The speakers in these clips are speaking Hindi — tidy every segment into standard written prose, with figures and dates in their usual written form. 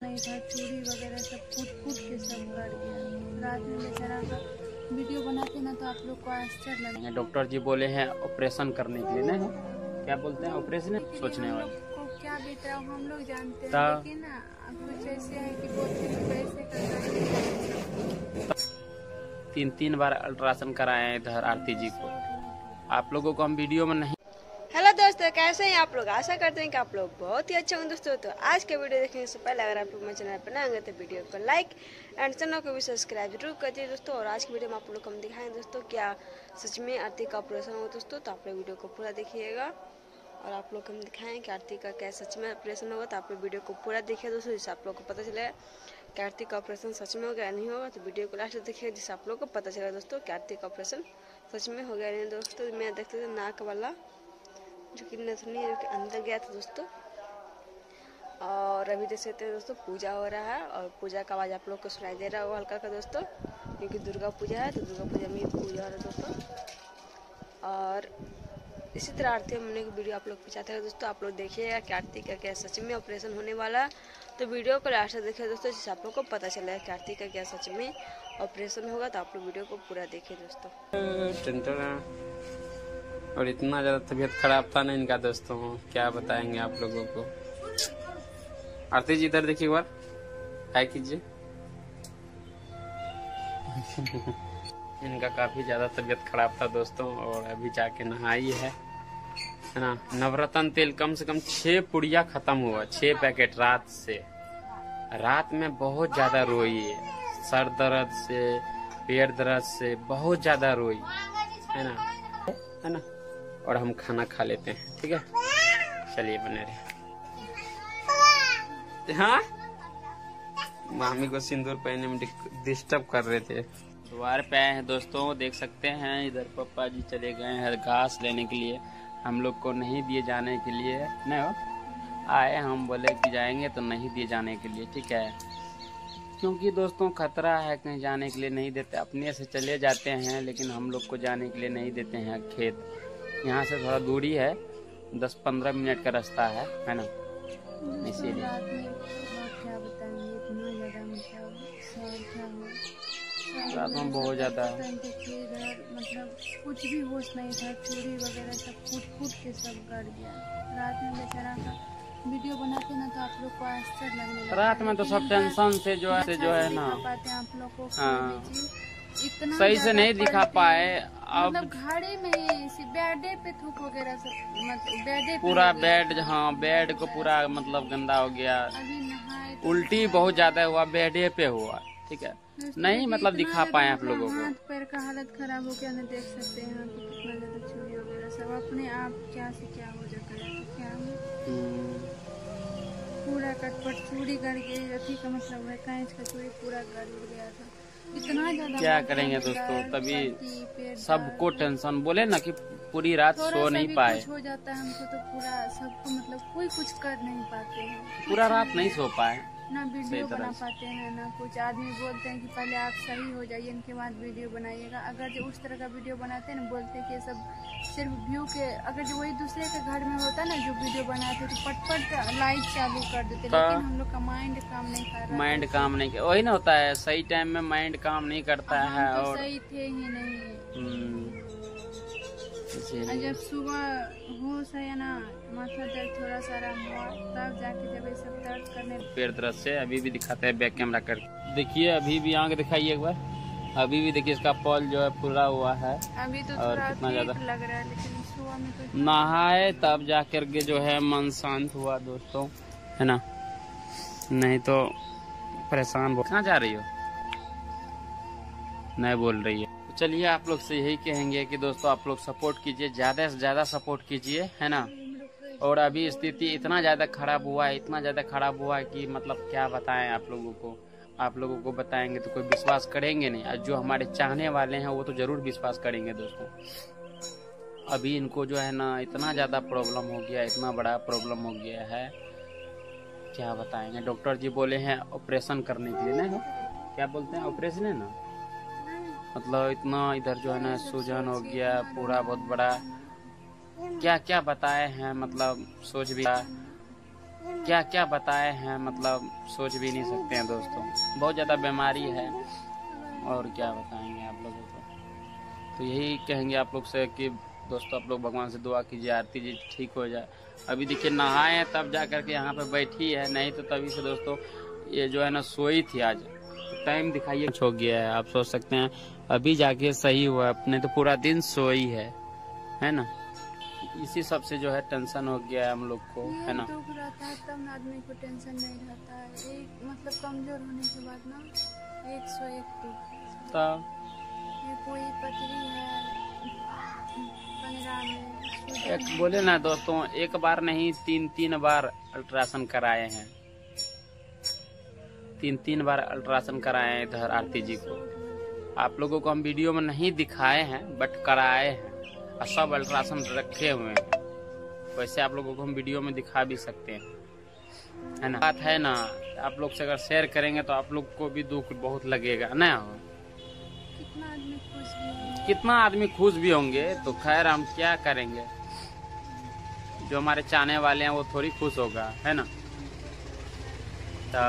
नहीं था, चूड़ी वगैरह सब फूट के सब कर गया। रात में बेचारा का वीडियो बनाते ना तो आप लोग को आश्चर्य लगेगा। डॉक्टर जी बोले हैं ऑपरेशन करने के लिए, नहीं क्या बोलते हैं ऑपरेशन सोचने वाले को क्या बीत रहा हम लोग जानते हैं, लेकिन ना कुछ ऐसे है कि बोलते हैं कैसे करना। 3 बार अल्ट्रासाउंड कराए हैं इधर आरती जी को। आप लोगों को हम वीडियो में नहीं। हेलो दोस्तों, कैसे हैं आप लोग? आशा करते हैं कि आप लोग बहुत ही अच्छे होंगे दोस्तों। तो आज के वीडियो देखने से पहले अगर आप लोग मेरे चैनल पर नए होंगे तो वीडियो को लाइक एंड चैनल को भी सब्सक्राइब जरूर कर दीजिए दोस्तों। और आज की वीडियो में आप लोग को हम दिखाएंगे दोस्तों क्या सच में आरती का ऑपरेशन हो दोस्तों। तो आप लोग वीडियो को पूरा देखिएगा और आप लोग को हम दिखाएं कि आरती का क्या सच में ऑपरेशन होगा। तो आप लोग वीडियो को पूरा देखिए दोस्तों, जिससे आप लोग को पता चले कि आरती का ऑपरेशन सच में होगा या नहीं होगा। तो वीडियो को लास्ट तक देखिए, जिससे आप लोग को पता चलेगा दोस्तों कि आरती का ऑपरेशन सच में हो गया नहीं दोस्तों। मैं देखते थे नाक वाला जो कि नथनी के अंदर गया था दोस्तों। और अभी देख सकते हैं दोस्तों पूजा हो रहा है और पूजा का आवाज़ आप लोग को सुनाई दे रहा होगा हल्का का दोस्तों, क्योंकि दुर्गा पूजा है। तो दुर्गा पूजा में पूजा हो रहा है दोस्तों। और इसी तरह आरती होने की वीडियो आप लोग पहुँचाते हैं दोस्तों। आप लोग देखिएगा कि आरती का क्या सच में ऑपरेशन होने वाला है। तो वीडियो को लास्ट तक देखिए दोस्तों, जिससे आप लोग को पता चलेगा कि आरती का क्या सच में ऑपरेशन होगा। तो आप लोग वीडियो को पूरा देखिए दोस्तों। और इतना ज़्यादा तबीयत खराब था ना इनका दोस्तों, क्या बताएंगे आप लोगों को। आरती जी इधर देखिए एक बार, हाय कीजिए। इनका काफी ज्यादा तबीयत खराब था दोस्तों और अभी जाके नहाई है ना। नवरत्न तेल कम से कम 6 पुड़िया खत्म हुआ, 6 पैकेट रात से। रात में बहुत ज्यादा रोई है, सर दर्द से पेट दर्द से बहुत ज्यादा रोई है ना। और हम खाना खा लेते हैं, ठीक है। चलिए बने रहे। हाँ, मामी को सिंदूर पहनने में डिस्टर्ब कर रहे थे। द्वार पे आए हैं दोस्तों, देख सकते हैं इधर पापा जी चले गए हैं घास लेने के लिए। हम लोग को नहीं दिए जाने के लिए नहीं हो आए, हम बोले कि जाएंगे तो नहीं दिए जाने के लिए, ठीक है। क्योंकि दोस्तों खतरा है, कहीं जाने के लिए नहीं देते। अपने से चले जाते हैं लेकिन हम लोग को जाने के लिए नहीं देते हैं खेत। यहाँ से थोड़ा दूरी है, 10-15 मिनट का रास्ता है ना, इसीलिए। रात में बहुत ज्यादा मतलब कुछ भी होश नहीं था, चूड़ी वगैरह सब फूट के सब कर गया। रात में बेचारा का वीडियो बनाते ना तो आप लोग को आश्चर्य लगने लगता। रात में तो सब टेंशन से जो है ना, आप लोग को इतना सही से नहीं दिखा पाए। अब मतलब घड़े में बेडे पे थूक वगैरह सब, मतलब बेडे पूरा बेड, हाँ बेड को पूरा मतलब गंदा हो गया। अभी नहाए, उल्टी बहुत ज्यादा हुआ, बेडे पे हुआ, ठीक है। नहीं मतलब दिखा पाए आप लोगों को। हाथ पैर का हालत खराब हो गया ना, देख सकते हैं आप कितना ज्यादा चूड़ी वगैरह सब अपने आप क्या से क्या हो जाता है। तो क्या पूरा कटपट चूड़ी गड़ गई, अथी का मतलब है कैंच का चूड़ी पूरा गड़ गया था। इतना ज्यादा क्या करेंगे दोस्तों, तभी सबको टेंशन। बोले ना कि पूरी रात सो नहीं पाए, हो जाता है हमको तो पूरा सबको, मतलब कोई कुछ कर नहीं पाते हैं, पूरा रात नहीं सो पाए, ना वीडियो बना पाते हैं ना कुछ। आदमी बोलते हैं कि पहले आप सही हो जाइए इनके बाद वीडियो बनाइएगा। अगर जो उस तरह का वीडियो बनाते हैं ना, बोलते हैं कि सब सिर्फ व्यू के, अगर जो वही दूसरे के घर में होता ना जो वीडियो बनाते तो पट लाइट चालू कर देते, लेकिन हम लोग का माइंड काम नहीं कर रहा। माइंड काम नहीं, वही ना होता है, सही टाइम में माइंड काम नहीं करता है। तो और सही थे ही नहीं। जब सुबह होश है ना, माथा दर्द थोड़ा सा आराम हुआ, तब जाके जब ये सब दर्द करने। पेड़ दर्द से अभी भी दिखाते हैं बैक कैमरा कर, देखिए अभी भी आगे दिखाइए एक बार। अभी भी देखिए इसका पॉल जो है पूरा हुआ है। अभी तो और थोड़ा कितना ज्यादा लग रहा है, लेकिन सुबह में तो नहाए तब जाकर के जो है मन शांत हुआ दोस्तों, है ना। नहीं तो परेशान। कहाँ जा रही हो? नहीं बोल रही है। चलिए आप लोग से यही कहेंगे कि दोस्तों आप लोग सपोर्ट कीजिए, ज्यादा से ज्यादा सपोर्ट कीजिए, है ना। और अभी स्थिति इतना ज्यादा खराब हुआ है, इतना ज्यादा खराब हुआ है कि मतलब क्या बताएं आप लोगों को। आप लोगों को बताएंगे तो कोई विश्वास करेंगे नहीं, और जो हमारे चाहने वाले हैं वो तो जरूर विश्वास करेंगे दोस्तों। अभी इनको जो है ना इतना ज्यादा प्रॉब्लम हो गया, इतना बड़ा प्रॉब्लम हो गया है, क्या बताएंगे। डॉक्टर जी बोले हैं ऑपरेशन करने के लिए, नहीं क्या बोलते हैं ऑपरेशन है ना, मतलब इतना इधर जो है ना सूजन हो गया पूरा बहुत बड़ा। क्या क्या बताए हैं, मतलब सोच भी क्या क्या बताए हैं, मतलब सोच भी नहीं सकते हैं दोस्तों। बहुत ज़्यादा बीमारी है और क्या बताएंगे आप लोगों को। तो यही कहेंगे आप लोग से कि दोस्तों आप लोग भगवान से दुआ कीजिए, आरती जी ठीक हो जाए। अभी देखिए नहाए हैं तब जा करके यहाँ पे बैठी है, नहीं तो तभी से दोस्तों ये जो है ना सोई थी। आज टाइम दिखाइए कुछ हो गया है, आप सोच सकते हैं अभी जाके सही हुआ, अपने तो पूरा दिन सोई है ना। इसी सब से जो है टेंशन हो गया है हम लोग को, है ना। दुख रहता है तब आदमी को टेंशन नहीं रहता है। एक मतलब कमजोर होने के बाद ना 101 दुख। तब ये कोई पथरी है पंजरा में। एक बोले ना दोस्तों, एक बार नहीं 3 बार अल्ट्रासाउंड कराए हैं, 3 बार अल्ट्रासाउंड कराए हैं इधर आरती जी को। आप लोगों को हम वीडियो में नहीं दिखाए हैं बट कराए हैं, और सब अल्ट्रासाउंड रखे हुए हैं। वैसे आप लोगों को हम वीडियो में दिखा भी सकते हैं, है ना। बात है ना, आप लोग से अगर शेयर करेंगे तो आप लोग को भी दुख बहुत लगेगा ना। कितना आदमी खुश भी होंगे। तो खैर हम क्या करेंगे, जो हमारे चाहने वाले हैं वो थोड़ी खुश होगा, है ना। तो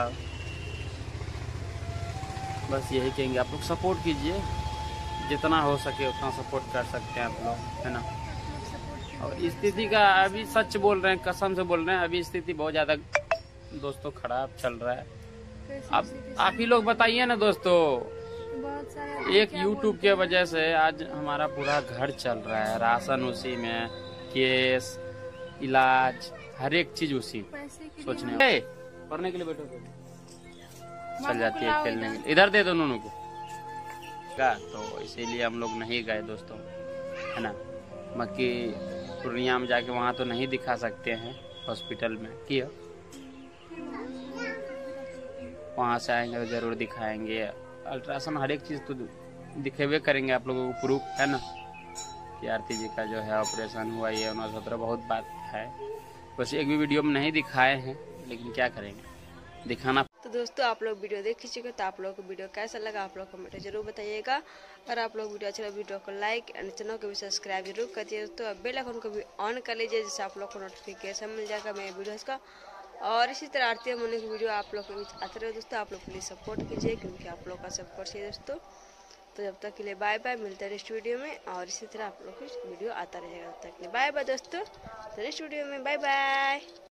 बस यही कहेंगे, आप लोग सपोर्ट कीजिए, जितना हो सके उतना सपोर्ट कर सकते हैं आप लोग, है ना। और स्थिति का अभी सच बोल रहे हैं, कसम से बोल रहे हैं, अभी स्थिति बहुत ज्यादा दोस्तों खराब चल रहा है। अब आप ही लोग बताइए ना दोस्तों, एक YouTube के वजह से आज हमारा पूरा घर चल रहा है, राशन उसी में, केस, इलाज, हर एक चीज उसी। सोचने पढ़ने के लिए बैठो तो चल जाती है खेलने के लिए, इधर दे दो नूनू को का। तो इसीलिए हम लोग नहीं गए दोस्तों, है ना। बाकी पूर्णिया में जाके वहाँ तो नहीं दिखा सकते हैं हॉस्पिटल में, क्यों, वहाँ से आएंगे तो जरूर दिखाएंगे। अल्ट्रासाउंड हर एक चीज तो दिखेबे करेंगे आप लोगों को, प्रूफ है ना कि आरती जी का जो है ऑपरेशन हुआ, ये 1917 बहुत बात है। बस एक भी वीडियो में नहीं दिखाए हैं, लेकिन क्या करेंगे, दिखाना। तो दोस्तों आप लोग वीडियो देख लीजिएगा, तो आप लोगों को वीडियो कैसा लगा आप लोग कमेंट जरूर बताइएगा। और आप लोग वीडियो अच्छा लगा वीडियो को लाइक एंड चैनल को भी सब्सक्राइब जरूर करिए दोस्तों। बेल आइकन को भी ऑन कर लीजिए, जिससे आप लोग को नोटिफिकेशन मिल जाएगा मेरे वीडियोस का। और इसी तरह आरती मोनी की वीडियो आप लोग के बीच आते रहे दोस्तों। आप लोग प्लीज सपोर्ट कीजिए, क्योंकि आप लोग का सपोर्ट चाहिए दोस्तों। तो जब तक के लिए बाय बाय, मिलते हैं नेक्स्ट वीडियो में। और इसी तरह आप लोग की वीडियो आता रहेगा, तब तक के लिए बाय बाय दोस्तों। तो नेक्स्ट वीडियो में बाय बाय।